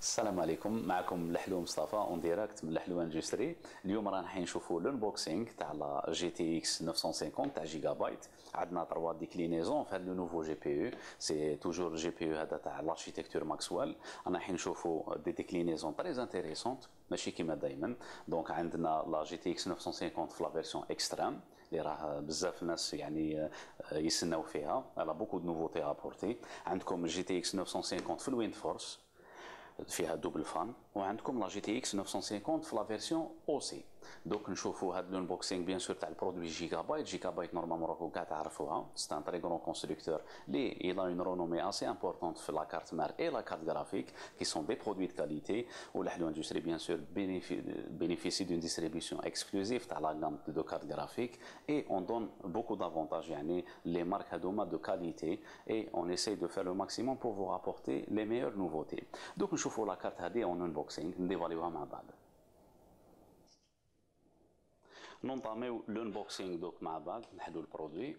السلام عليكم، معكم الحلو مصطفى اون ديريكت من الحلو اندستري. اليوم رانا رايحين نشوفوا الانبوكسينغ تاع لا جي تي اكس 950 تاع جيجا بايت. عندنا 3 ديكلينيزون في هذا لو نوفو جي بي يو، سي توجور جي بي يو هذا تاع لاركتيكتور ماكسويل. رانا رايحين نشوفوا دي ديكلينيزون تري انتريسونت ماشي كيما دائما. دونك عندنا لا جي تي اكس 950 في لا فيرسيون اكستريم اللي راه بزاف الناس يعني يسناو فيها، الا بوكو دو نوفوتي ابورتي. عندكم جي تي اكس 950 في الويند فورس فيها دوبل فان، وعندكم لا جي تي اكس 950 في لا فيرسيون او سي. دوك نشوفوا هاد لونبوكسينغ بيان سور تاع البرودوي جيجا بايت. جيجا بايت نورمالمون راكم كاع تعرفوها، سي ان تري غران كونستركتور لي il a une renommée assez importante في لا كارت مار اي لا كارت غرافيك كي سون دي برودوي دو كاليتي. والحلو اندستري بيان سور bénéficie d'une distribution exclusive تاع لا غام دو كارت غرافيك et on donne beaucoup d'avantages يعني les marques هذوما de qualité et on essaye de faire le maximum pour vous rapporter les meilleures nouveautés. دوك نشوفوا لا كارت هذه اون انبوكسينغ نديفاليوها مع بعض. ننطاميو لونبوكسينغ دوك مع بعض، نحلو البرودوي.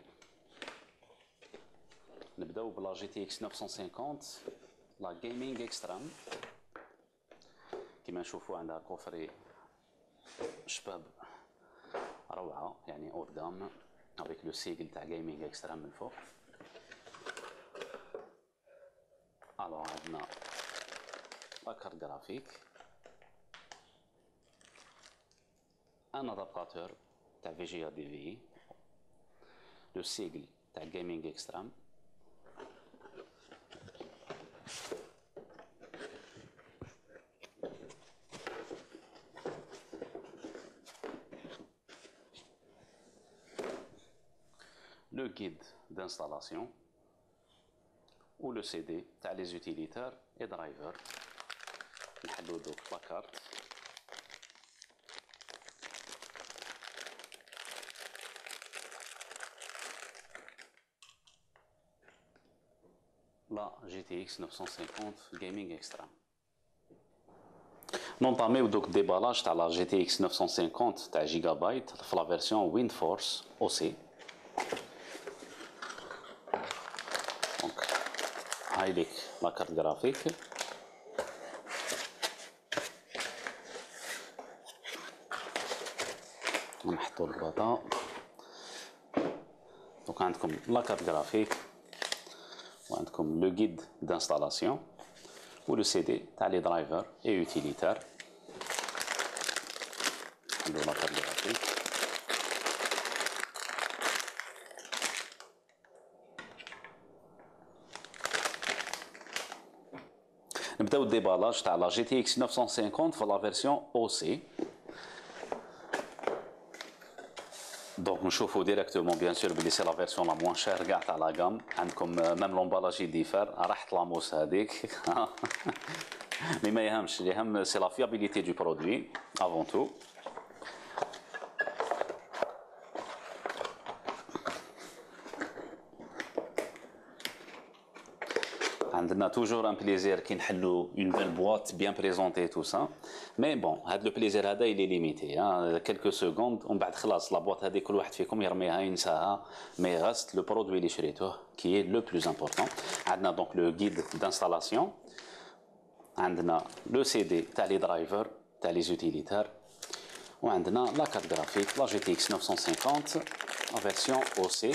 نبداو بلا جي تي اكس 950 لا جيمنج اكستريم. كيما نشوفوا عندها كوفري شباب روعه يعني اور جام افيك لو سيجل تاع جيمنج اكستريم من الفوق. الوغ عندنا لا كارت غرافيك، ان ادابتاتور تاع في جي ا دي في، لو سيجل تاع جيمنج اكستريم، le guide d'installation ou le CD تاع les utilitaires et drivers. نحلو دوك لا كارت. لا جي تي اكس 950 جيمنج اكستريم. نونطاميو دوك ديبالاج تاع لا جي تي اكس 950 تاع جيجا بايت في لا فيرسيون ويند فورس او سي. دونك هاي ليك لا كارت غرافيك، نحطو الباطا. دونك عندكم لا كارت غرافيك وعندكم لو جيد دانستالاسيون و لو سي دي تاع لي درايفر اي يوتيليتار. ندو لا كارت غرافيك. نبداو الديبالاج تاع لا جي تي اكس 950 في لا فيرسيون او سي. دونك نشوفوا ديريكتومون بيان سور بلي سي لا فيرسيون لا موان شير كاع تاع لا غام. عندكم ميم لومبالاج يديفر، راح طلاموس هذيك مي ما يهمش، اللي يهم سي لا فيابيليتي دو برودوي افون تو. عندنا توجور ان بليزير كي نحلو اون بيل بواط بيان بريزونتي تو سا، مي بون هاد لو بليزير هذا يلي ليميتي كيلكو سكوند ومن بعد خلاص لا بواط هذه كل واحد فيكم يرميها ينساها، مي غاست لو برودوي اللي شريتوه كي لو بلوز امبورطون. عندنا دونك لو غيد دانستالاسيون، عندنا لو سي دي تاع لي درايفر تاع لي زوتيليتار، وعندنا لا كارت غرافيك لا جي تي اكس 950 لا فيرسيون او سي.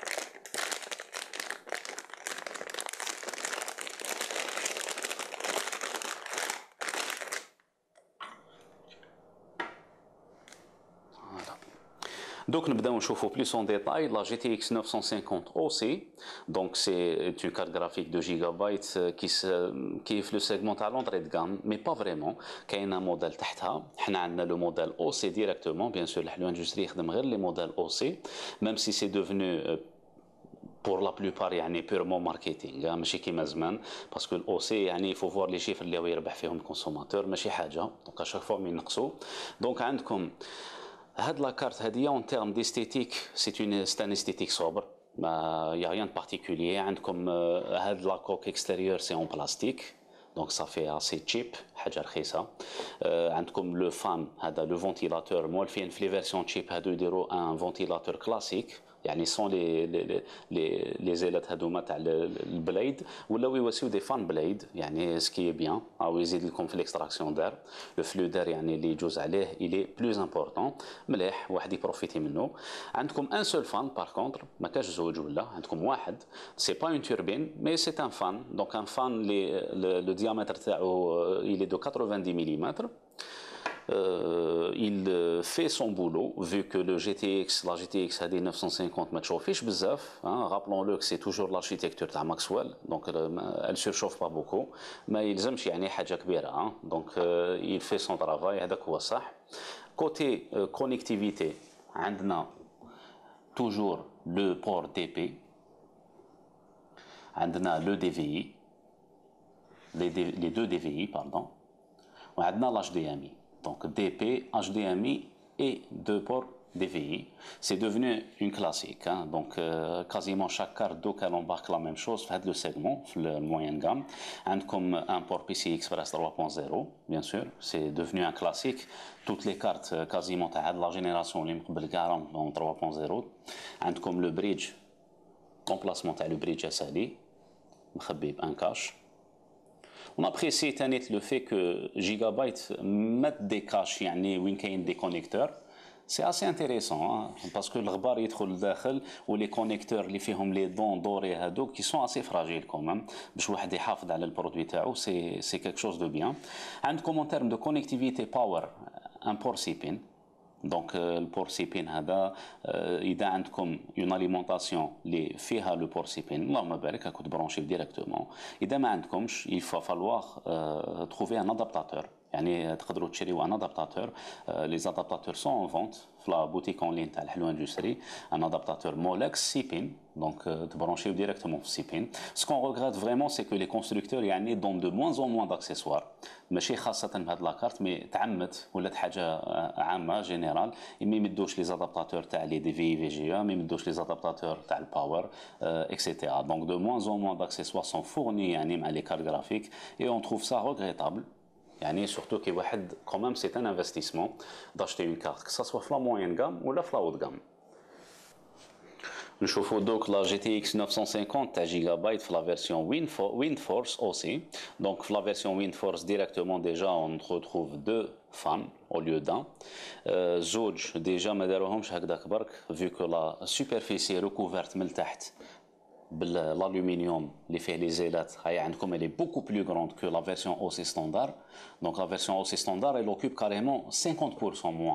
دوك نبداو نشوفو بلوس اون ديتاي لا جي تي اكس 950 او سي. دونك سي اون كارت غرافيك دو جيجا بايت كي في لو سيغمون تاع لونطري دو غام، مي با فريمون. كاينه موديل تحتها، حنا عندنا لو موديل او سي ديريكتومون. بيان سور الحلو اندستري يخدم غير لي موديل او سي، ميم سي سي دوفنو بور لا بلوبار يعني بيرمون ماركتينغ، ماشي كيما زمان، باسكو الاو سي يعني فو فوار لي شيفر اللي هو يربح فيهم الكونسوماتور ماشي حاجه. دونك اشاك فوا من ينقصوا. دونك عندكم هاد لا كارت هادية اون تيرم ديستيتيك سي ان استيتيك صوبر، ما يا ريان بارتيكولير. عندكم هاد لا كوك اكستيريور سي اون بلاستيك، دونك صافي اسي تشيب، حاجه رخيصه. عندكم لو فان هذا لو فونتيلاتور مولفين في لي فيرسيون تشيب هادو يديروا ان فونتيلاتور كلاسيك يعني سون لي زيلات هذوما تاع البلايد، ولاو يواسيو دي فان بلايد، يعني سكي بيان او يزيد لكم في الاكستراكسيون دار لو فلو دار، يعني اللي يجوز عليه الي بلوز امبورطون، مليح واحد يبروفيتي منه. عندكم ان سول فان باغ كونتر، ما كاش زوج ولا، عندكم واحد، سي با اون توربين مي سي ان فان، دونك ان فان لو ديامتر تاعو il est de 90 mm. Il fait son boulot, vu que la GTX AD 950 ما تشوفيش بزاف, hein, rappelons-le que c'est toujours l'architecture تاع Maxwell, donc elle surchauffe pas beaucoup, ما يلزمش يعني حاجة كبيرة, hein, donc il fait son travail, هذاك هو صح. Côté connectivité, عندنا toujours le port DP, عندنا le DVI, les deux DVI, pardon, وعندنا l'HDMI. Donc DP, HDMI et deux ports DVI. C'est devenu une classique, hein. Donc quasiment chaque carte d'eau qu'elle embarque la même chose, fait le segment, le moyenne gamme. Comme un port PCI Express 3.0, bien sûr, c'est devenu un classique. Toutes les cartes quasiment de la génération en 3.0. Comme le bridge, remplacement le bridge SLI, un cache. On apprécie le fait que Gigabyte mette des caches, où il y a des connecteurs. C'est assez intéressant, hein, parce que le ghbar يدخل لداخل ou les connecteurs اللي فيهم les dents dorés هذوك qui sont assez fragiles quand même باش واحد يحافظ على البرودوي تاعو, c'est quelque chose de bien. عندكم en termes de connectivité power un port CPIN. Donc le port CPIN هذا إذا عندكم une alimentation اللي فيها le port CPIN اللهم بارك راكم تبرونشيو directement. إذا ما عندكمش il va falloir trouver un adaptateur. يعني تقدروا تشريوا ان ادابتاتور, لي زادابتاتور سون اون فونت في لا بوتيك اون لين تاع الحلو اندستري, ان ادابتاتور مولكس سي بين, دونك تبرونشيو ديريكتومون في سي بين. سكون ريغريت فريمون سي كو لي كونستركتور يعني دون دو موان اون موان داكسيسوار, ماشي خاصه بهاد لاكارت مي تعمت ولات حاجه عامه جينيرال, ما يمدوش لي زادابتاتور تاع لي دي في جي ا, ما يمدوش لي زادابتاتور تاع الباور اكسيتيرا. دونك دو موان اون موان داكسيسوار سون فورني يعني مع لي كارت جرافيك, اي اون تروف سا ريغريتابل. يعني surtout كي واحد quand même c'est un investissement d'acheter une carte, que ça soit في la moyenne gamme ou la haute gamme. نشوفوا دوك la GTX 950 تاع Gigabyte في la version WindForce aussi. Donc في la version WindForce directement déjà on retrouve deux fans au lieu d'un. زوج déjà ما داروهمش هكذاك برك, vu que la superficie recouverte من تحت l'aluminium اللي فيه لي زيلات هاي عندكم elle est beaucoup plus grande que la version OC standard. Donc la version OC standard elle occupe carrément 50% moins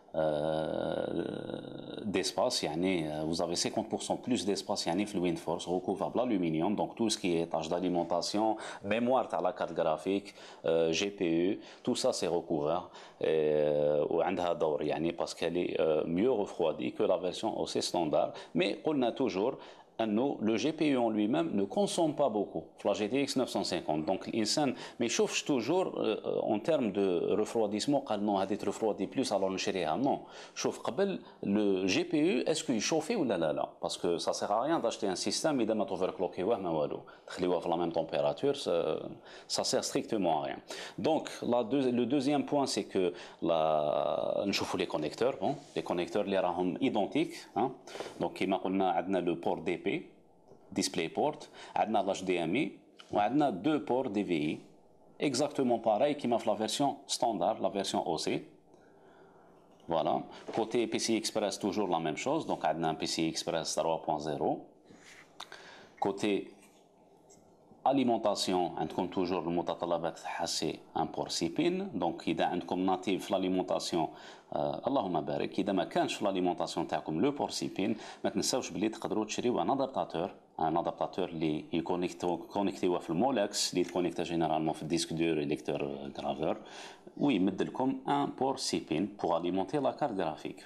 d'espace, يعني vous avez 50% plus d'espace يعني في le WindForce recouvert l'aluminium, donc tout ce qui est tâche d'alimentation, mémoire تاع la carte graphique, GPU, tout ça c'est recouvert وعندها دور يعني parce qu'elle est mieux refroidie que la version OC standard. Mais قلنا toujours le GPU en lui-même ne consomme pas beaucoup, la GTX 950. Donc l'insan mais chauffe toujours en termes de refroidissement, قال non هذه ترفرودي plus alors نشريها, non, chauffe قبل le GPU est-ce qu'il chauffe ou là parce que ça sert à rien d'acheter un système إذا ما توفركلوكيوه ما والو, تخليوه في la même température, ça sert strictement à rien. Donc le deuxième point c'est que نشوفوا les connecteurs, bon, les connecteurs اللي راهم identiques, hein. Donc كما قلنا عندنا le port DP display port, عندنا l'HDMI وعندنا deux ports DVI exactement pareil comme la version standard, la version OC. Voilà. Côté PCI Express toujours la même chose, donc عندنا un PCI Express 3.0. Côté alimentation عندكم toujours المتطلبات تاعها سي ان بور سي بين. دونك اذا عندكم ناتيف في الاليمونطاسيون اللهم بارك, اذا ما كانش في الاليمونطاسيون تاعكم لو بور سي بين ما تنساوش بلي تقدروا تشريو ان ادابتاتور اللي يكونيكتيوه في المولكس, اللي يتكونيكتا جينيرالمون في الديسك دور ليكتور غرافور, ويمد لكم ان بور سي بين بور اليمونتي لا كارت جرافيك.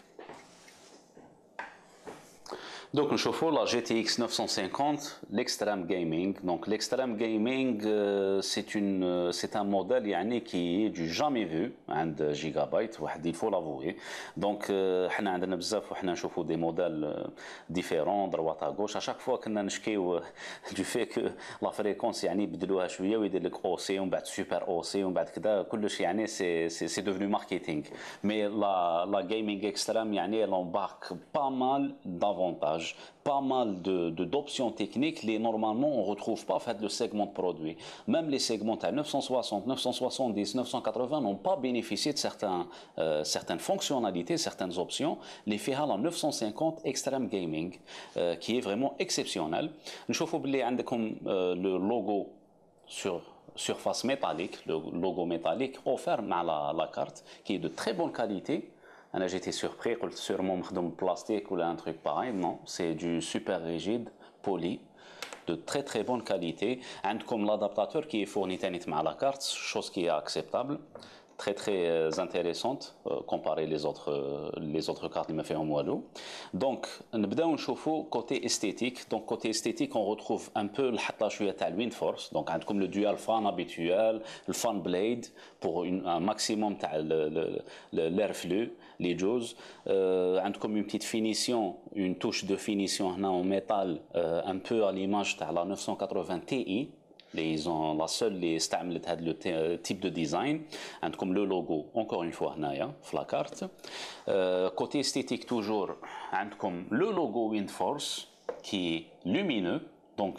Donc nous chauffons la GTX 950, l'extreme gaming. Donc l'extreme gaming c'est un modèle يعني qui est du jamais vu عند Gigabyte, il faut l'avouer. Donc حنا عندنا بزاف وحنا نشوفوا des modèles différents droite à gauche. À chaque fois كنا نشكيو du fait que la fréquence يعني بدلوها شويه ويدير لك OC ومن بعد super OC ومن بعد كذا كلش يعني c'est devenu marketing. Mais la gaming extreme يعني elle embarque pas mal d'avantages. réglages, pas mal d'options techniques, les normalement on ne retrouve pas fait le segment de produit. Même les segments à 960, 970, 980 n'ont pas bénéficié de certaines fonctionnalités, certaines options. Les fait à la 950 Extreme Gaming, qui est vraiment exceptionnel. Nous voyons le logo sur surface métallique, le logo métallique offert à la carte, qui est de très bonne qualité. J'étais surpris, je me sûrement de plastique ou un truc pareil. Non, c'est du super rigide, poli, de très très bonne qualité. Comme l'adaptateur qui est fourni à la carte, chose qui est acceptable. Très très intéressante comparé les autres cartes qui m'a fait en moelleux. Donc, on chauffe côté esthétique. Donc, côté esthétique, on retrouve un peu le Windforce. Donc, comme le dual fan habituel, le fan blade pour un maximum l'airflux, les jaws. Comme une petite finition, une touche de finition en métal, un peu à l'image de la 980 Ti. Ils ont la seule le type de design comme le logo encore une fois là la carte côté esthétique toujours comme le logo Windforce qui est lumineux. Donc,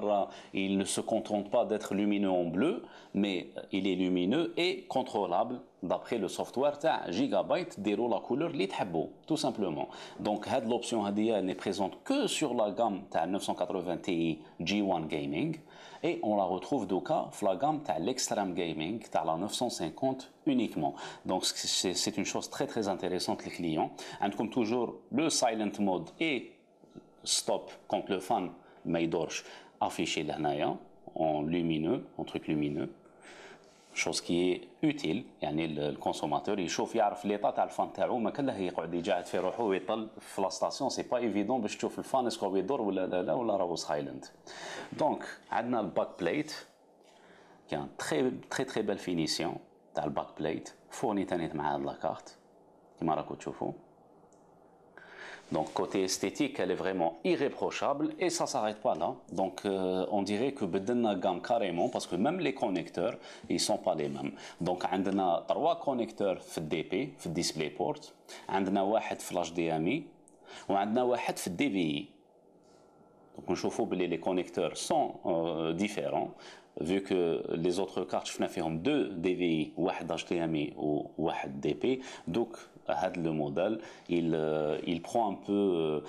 il ne se contente pas d'être lumineux en bleu, mais il est lumineux et contrôlable d'après le software Gigabyte déroule la couleur اللي تحبوا tout simplement. Donc, l'option n'est présente que sur la gamme 980 Ti G1 Gaming et on la retrouve dans la gamme l'Extreme Gaming la 950 uniquement. Donc, c'est une chose très très intéressante les clients. Comme toujours le silent mode et stop quand le fan ما يدورش affiché لهنايا en lumineux, en truc lumineux, chose qui est utile. يعني الكونسوماتور يشوف يعرف ليطا تاع الفان تاعو ما كله يقعد يقعد في روحه ويطل في لا ستاسيون. سي با ايفيدون باش تشوف الفان اسكو يدور ولا لا ولا راهو سايلنت. دونك عندنا الباك بليت كان تري تري تري بال فينيسيون تاع الباك بليت فورني تاني مع هاد لاكارت كيما راكم تشوفوا. Donc côté esthétique, elle est vraiment irréprochable et ça ne s'arrête pas là. Donc on dirait que بدنا gamme carrément parce que même les connecteurs, ils ne sont pas les mêmes. Donc on a 3 connecteurs في DP, في DisplayPort, on a واحد في HDMI et on a واحد في DVI. Donc on voit que les connecteurs sont différents. Vu que les autres cartes, je fais 2 DVI, un HDMI ou un DP, donc le modèle, il prend un peu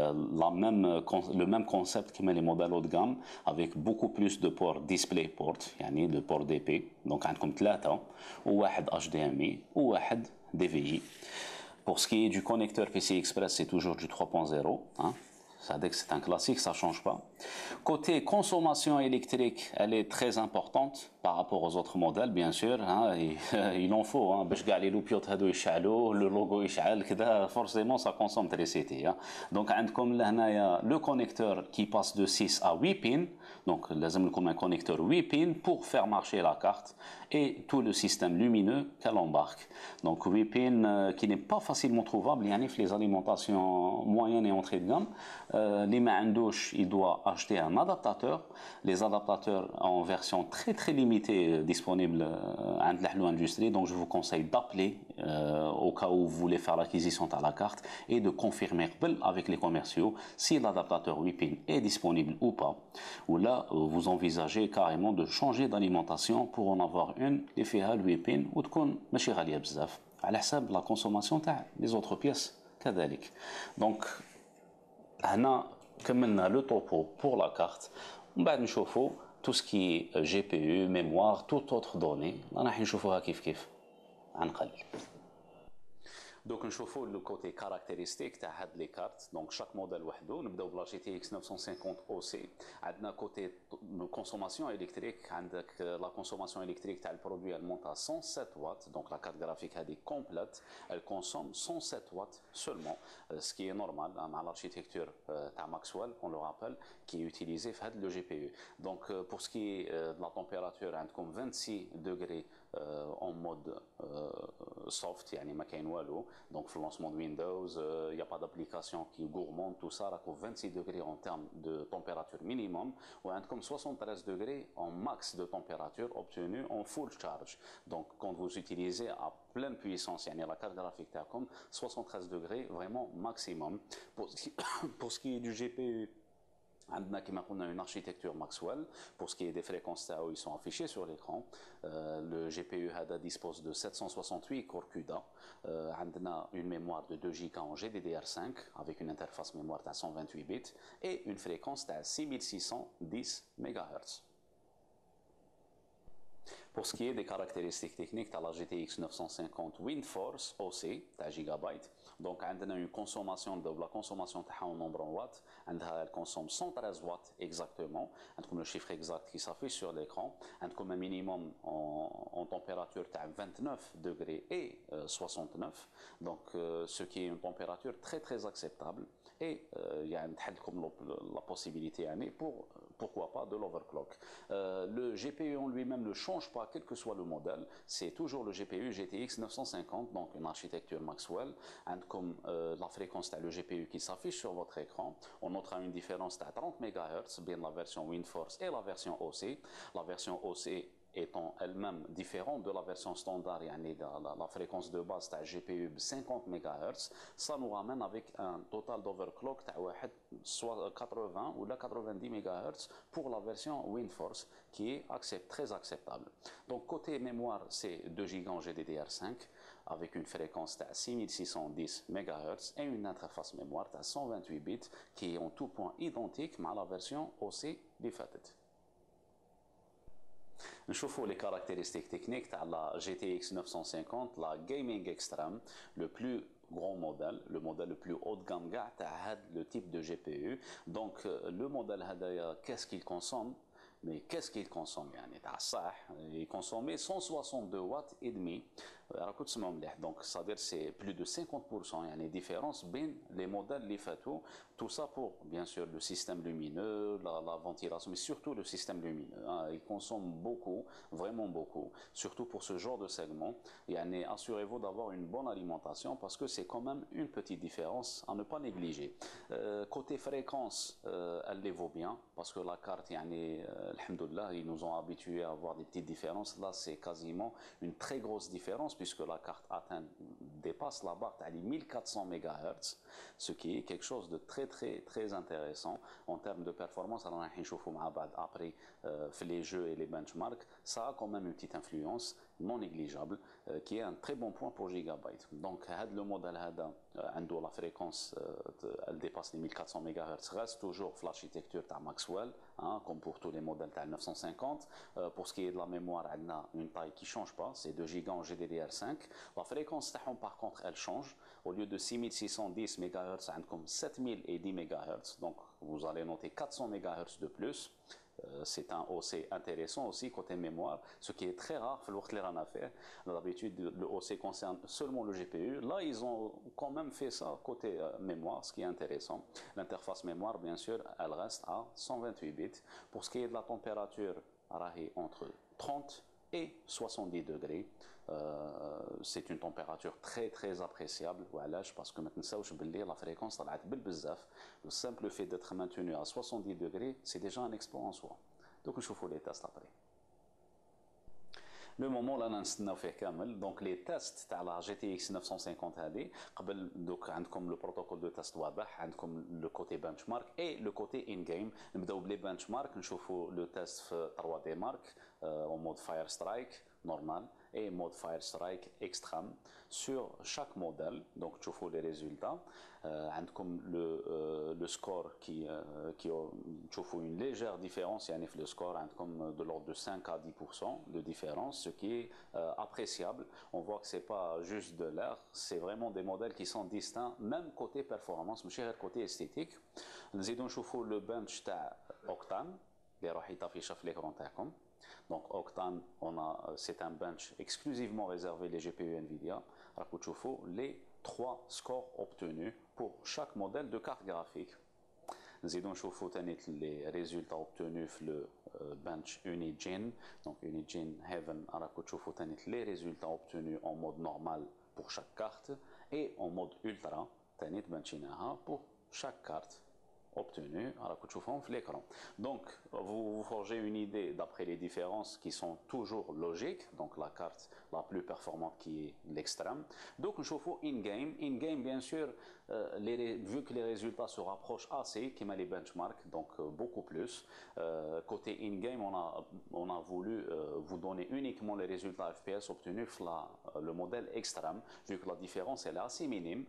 le même concept que les modèles haut de gamme, avec beaucoup plus de ports DisplayPort, le port DP, donc comme 3, ou un HDMI, ou un DVI. Pour ce qui est du connecteur PCI Express, c'est toujours du 3.0. Hein. C'est un classique, ça ne change pas. Côté consommation électrique, elle est très importante par rapport aux autres modèles, bien sûr. Hein, il en faut. Hein, le logo forcément, ça consomme de l'électricité. Hein. Donc, comme le connecteur qui passe de 6 à 8 pins. Donc, comme un connecteur 8 pins pour faire marcher la carte et tout le système lumineux qu'elle embarque. Donc, 8 pins qui n'est pas facilement trouvable. Il y a les alimentations moyennes et entrée de gamme. Les mains douche, il doit acheter un adaptateur. Les adaptateurs en version très très limitée disponibles à l'industrie. Donc, je vous conseille d'appeler au cas où vous voulez faire l'acquisition de la carte et de confirmer avec les commerciaux si l'adaptateur 8 pins est disponible ou pas. Ou là, vous envisagez carrément de changer d'alimentation pour en avoir une qui fait 8 pins ou تكون ماشي غالية بزاف على حساب la consommation تاع les autres pièces كذلك. Donc هنا كملنا le topo pour la carte. ومن بعد نشوفوا tout ce qui est GPU, mémoire, toute autre donnée. راح نشوفوها كيف عن قليل. Donc نشوفوا le côté caractéristique تاع هاد les cartes. Donc chaque modèle وحده. نبداو بلا GTX 950 OC. عندنا côté consommation électrique. عندك la consommation électrique تاع le produit elle monte à 107 watts. Donc la carte graphique elle est complète. Elle consomme 107 watts seulement, ce qui est normal dans l'architecture تاع Maxwell, on le rappelle, qui est utilisée في هاد le GPU. Donc pour ce qui est de la température, عندكم 26 degrés en mode soft, يعني ما كاين والو. Donc في lancement de Windows, il n'y a pas d'application qui gourmande, tout ça, راكو 26 degrés en termes de température minimum, وعندكم 73 degrés en max de température obtenue en full charge. Donc quand vous utilisez à pleine puissance, يعني la carte graphique تاعكم 73 degrés vraiment maximum. Pour ce qui est du GPU, عندنا كما قلنا une architecture Maxwell. Pour ce qui est des fréquences تاعو, ils sont affichés sur l'écran. Le GPU هذا dispose de 768 corps CUDA. عندنا une mémoire de 2 Go en GDDR5 avec une interface mémoire à 128 bits et une fréquence à 6610 MHz. Pour ce qui est des caractéristiques techniques, tu as la GTX 950 WindForce OC, tu as Gigabyte. Donc, on a une consommation de la consommation en nombre en watts. Elle consomme 113 watts exactement. On a le chiffre exact qui s'affiche sur l'écran. On a un minimum en température de 29 degrés et 69. Donc, ce qui est une température très très acceptable. Et il y a la possibilité, pourquoi pas, de l'overclock. Le GPU en lui-même ne change pas, quel que soit le modèle. C'est toujours le GPU GTX 950, donc une architecture Maxwell. Comme la fréquence de le GPU qui s'affiche sur votre écran, on notera une différence de 30 MHz, bien la version WindForce et la version OC. La version OC étant elle-même différente de la version standard, la fréquence de base de GPU de 50 MHz, ça nous ramène avec un total d'overclock de soit 80 ou 90 MHz pour la version WindForce, qui est très acceptable. Donc côté mémoire, c'est 2 Go en GDDR5 avec une fréquence de 6610 MHz et une interface mémoire de 128 bits qui est en tout point identique à la version OC بفاتت. نشوفوا les caractéristiques techniques de la GTX 950, la Gaming Extreme, le plus grand modèle, le modèle le plus haut de gamme, le type de GPU. Donc le modèle, qu'est-ce qu'il consomme? Mais qu'est-ce qu'il consomme? Il consommait 162 watts et demi. Donc, c'est-à-dire c'est plus de 50%. Il y a une différence entre les modèles les fatou. Tout ça pour, bien sûr, le système lumineux, la ventilation, mais surtout le système lumineux. Il consomme beaucoup, vraiment beaucoup, surtout pour ce genre de segment. Et assurez-vous d'avoir une bonne alimentation parce que c'est quand même une petite différence à ne pas négliger. Côté fréquence, elle les vaut bien parce que la carte, alhamdoulilah, ils nous ont habitués à avoir des petites différences. Là, c'est quasiment une très grosse différence puisque la carte dépasse la barre de 1400 MHz, ce qui est quelque chose de très très très intéressant en termes de performance. Alors, après, les jeux et les benchmarks, ça a quand même une petite influence non négligeable, qui est un très bon point pour Gigabyte. Donc, le modèle la fréquence, elle dépasse les 1400 MHz, reste toujours l'architecture de Maxwell, comme pour tous les modèles de 950. Pour ce qui est de la mémoire, elle a une taille qui ne change pas, c'est 2 Go en GDDR5. La fréquence, par contre, elle change. Au lieu de 6610 MHz, elle a comme 7010 MHz. Donc, vous allez noter 400 MHz de plus. C'est un OC intéressant aussi côté mémoire, ce qui est très rare. D'habitude, le OC concerne seulement le GPU. Là, ils ont quand même fait ça côté mémoire, ce qui est intéressant. L'interface mémoire, bien sûr, elle reste à 128 bits. Pour ce qui est de la température, entre 30 et 70 degrés. C'est une température très très appréciable. Parce que maintenant, la fréquence طلعت بالبزاف. Le simple fait d'être maintenu à 70 degrés, c'est déjà un exploit en soi. Donc, je vous les tests après. Le moment là نستناو فيه كامل. Donc les tests تاع la GTX 950 هذه قبل دوك عندكم le protocole de test واضح, عندكم le côté benchmark et le côté in game. نبداو بلي benchmark, نشوفوا le test في 3D Mark en mode Fire Strike normal et mode Fire Strike extrême sur chaque modèle. Donc tu vois les résultats. Le score qui tu vois une légère différence. Il y a le score de l'ordre de 5 à 10% de différence, ce qui est appréciable. On voit que c'est pas juste de l'air, c'est vraiment des modèles qui sont distincts, même côté performance, mais côté esthétique. Nous allons voir le bench Octane, qui est affiché sur l'écran. Donc Octane, c'est un bench exclusivement réservé les GPU Nvidia. Les 3 scores obtenus pour chaque modèle de carte graphique. Nous allons voir les résultats obtenus le bench Unigine. Donc Unigine Heaven, راكم تشوفوا ثاني les résultats obtenus en mode normal pour chaque carte et en mode ultra ثاني تبانشيناها pour chaque carte obtenu à l'écran. Donc, vous forgez une idée d'après les différences qui sont toujours logiques. Donc, la carte la plus performante qui est l'extrême. Donc, nous chauffons in-game. In-game, bien sûr, vu que les résultats se rapprochent assez, qui met les benchmarks, donc beaucoup plus. Côté in-game, on a voulu vous donner uniquement les résultats FPS obtenus le modèle extrême, vu que la différence elle est assez minime,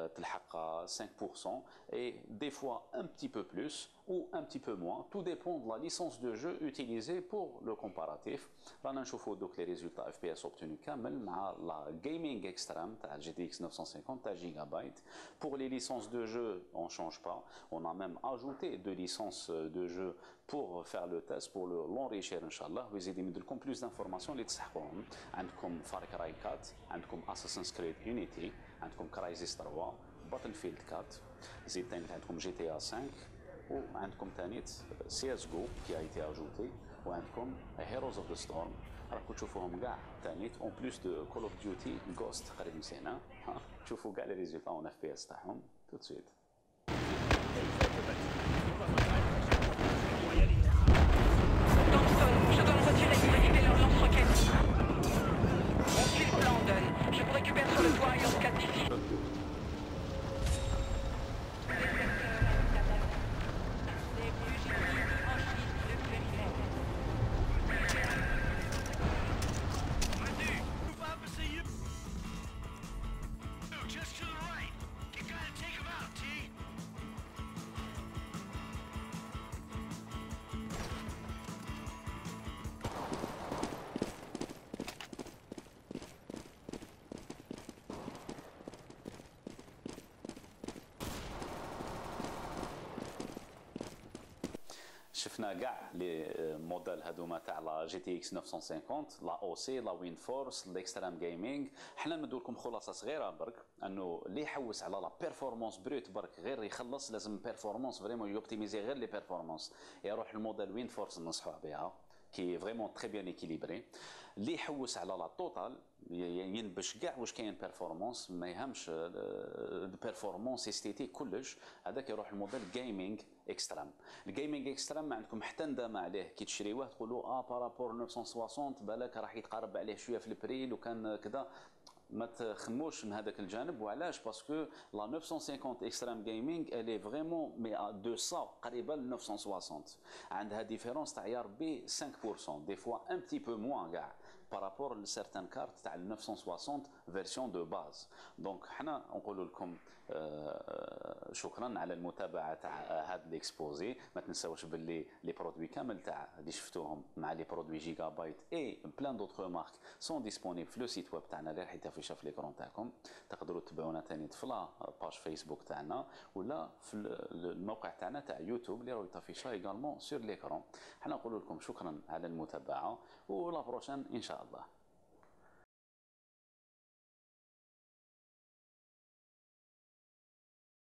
5%, et des fois un petit peu plus ou un petit peu moins, tout dépend de la licence de jeu utilisée pour le comparatif. Là, on voit donc les résultats FPS obtenus كامل مع la Gaming Extreme تاع GTX 950 تاع Gigabyte. Pour les licences de jeu, on ne change pas. On a même ajouté 2 licences de jeu pour faire le test, pour l'enrichir Inch'Allah. ويزيد يمدلكم plus d'informations اللي تستحقوهم. عندكم Far Cry 4, عندكم Assassin's Creed Unity, عندكم Crysis 3, Battlefield 4, زيد ثاني عندكم GTA 5 وعندكم ثاني CSGO qui a été ajouté وعندكم Heroes of the Storm راكم تشوفوهم كاع ثاني اون بلوس دو كول اوف ديوتي جوست قريب نسينا تشوفوا كاع لي ريزولتا اون اف بي اس تاعهم تو سويت. Je dois me retirer pour récupérer leur lance-roquette. On suit le plan, Dunn. Je vous récupère sur le toit et on se calme d'ici. شفنا كاع لي موديل هذوما تاع لا جي تي اكس 950 لا او سي لا وين فورس الاكستريم جيمنج. حنا ندير لكم خلاصه صغيره برك انه اللي يحوس على لا بيرفورمانس بروت برك غير يخلص لازم بيرفورمانس فريمون يوبتيميزي غير لي بيرفورمانس يروح الموديل وين فورس ننصحوه بها كي فريمون تري بيان ايكيليبري. اللي يحوس على لا توتال ينبش كاع واش كاين بيرفورمانس ما يهمش بيرفورمانس استيتيك كلش هذاك يروح الموديل جيمنج اكستريم. الجيمنج اكستريم ما عندكم حتى ندم عليه كي تشريوه تقولوا بارابور 960 بالك راح يتقارب عليه شويه في البري لو كان كذا. ما تخموش من هذاك الجانب. وعلاش؟ باسكو لا 950 اكستريم جيمنج الي فريمون مي 200 قريبه ل 960 عندها ديفيرونس تاع يا ربي 5% دي فوا ان بتي بو موان كاع بارابور لسيرتان كارت تاع 960 فيرسيون دو باز. دونك حنا نقول لكم شكرا على المتابعه تاع هذا الاكسبوزي. ما تنساوش باللي لي برودوي كامل تاع اللي شفتوهم مع لي برودوي جيجا بايت اي بلان دوطخ مارك سون ديسپونيبل في لو سيت ويب تاعنا اللي راح يتافيش في ليكرون تاعكم. تقدروا تتبعونا ثاني في لا باج فيسبوك تاعنا ولا في الموقع تاعنا تاع يوتيوب اللي راه يتافيشا ايغالمون سور ليكرون. حنا نقول لكم شكرا على المتابعه ولا بروشان ان شاء الله.